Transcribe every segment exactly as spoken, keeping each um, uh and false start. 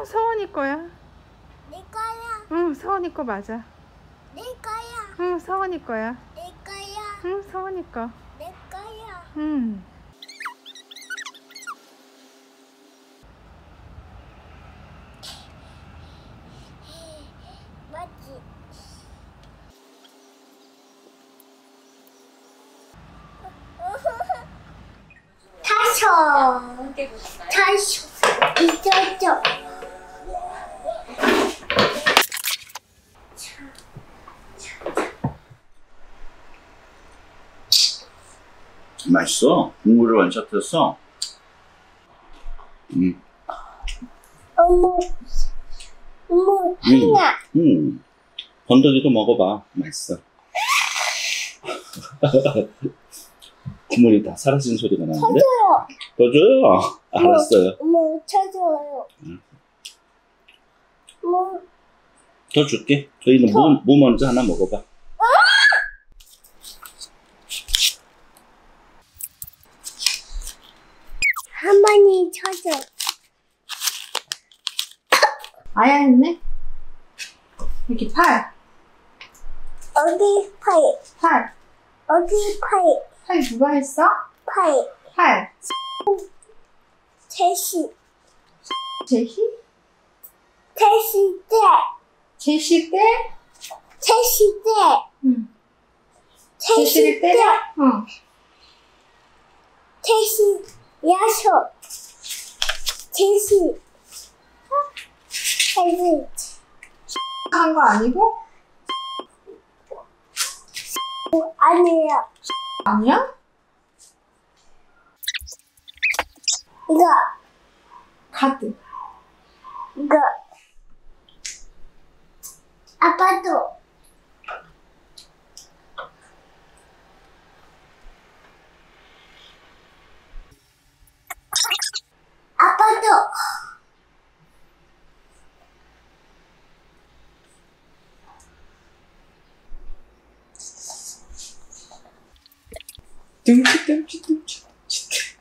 어, 서원이 거야. 내 거야. 응, 서원이 거 맞아. 내 거야. 응, 서원이 거야. 내 거야. 응, 서원이 거. 내 거야. 응. 맞지? 다섯. 다섯. 있었죠. 맛있어. 국물을 완샷했어. 음. 어머, 어머, 하나. 음. 음. 건더기도 먹어봐. 맛있어. 국물이 다 사라진 소리가 나는데? 쳐줘요. 더 줘요? 알았어요. 어머, 쳐줘요. 응. 어머, 더 줄게. 저희는 뭐, 뭐 먼저 하나 먹어봐. 할머니 쳐줘. 아야 했네? 여기 팔. 어디 팔? 팔. 어디 팔? 팔 누가 했어? 팔. 팔. 제시. 제시? 제시 때. 제시 때? 제시 때. 응. 제시 제시를 때. 때려? 응. 제시 야쇼. 제시. 제시. 한 거 아니고? 아니에요. 아니야? 이거. 카드. 이거. 아빠도. 아빠도. dum치 dum치 dum치 dum치.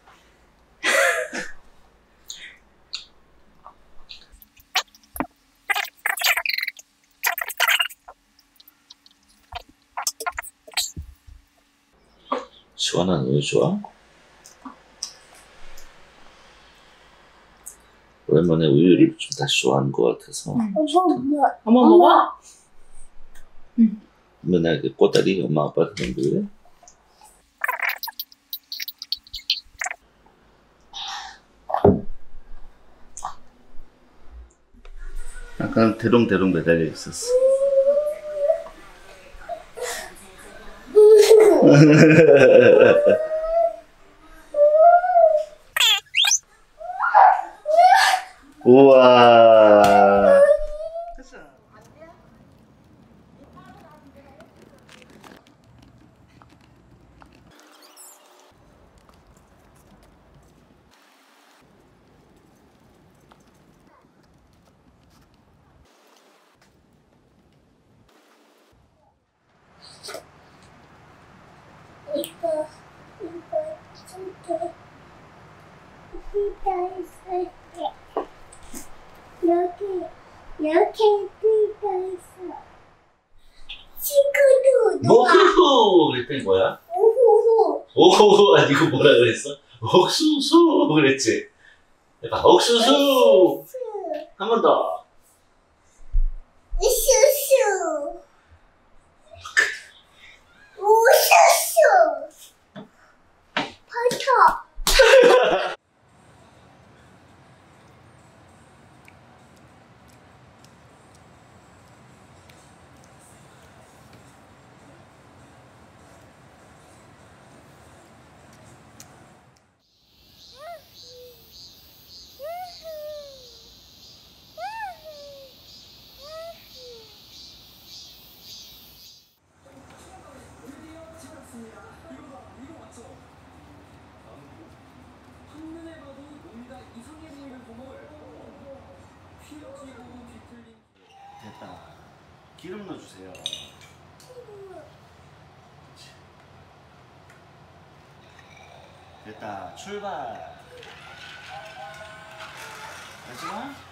시원한 우유 좋아? 오랜만에 우유를 좀 다시 좋아하는 것 같아서. 응. 어머, 뭐. 어머 먹어? 응. 맨날 이렇게 꼬다리 엄마 아빠한테 던질래? 약간 대롱대롱 매달려 있었어. 우와. 이거, 이거, 줄게. 삐져 있을게. 여기, 이렇게 삐져 있어. 친구도 누가 오호호 그랬던 거야? 오호호. 오호호 아니고 뭐라 그랬어? 옥수수 그랬지? 해봐 옥수수 한 번 더. 우슈슈. 우슈슈. 버터. 됐다. 기름 넣어주세요. 됐다. 출발. 하지마.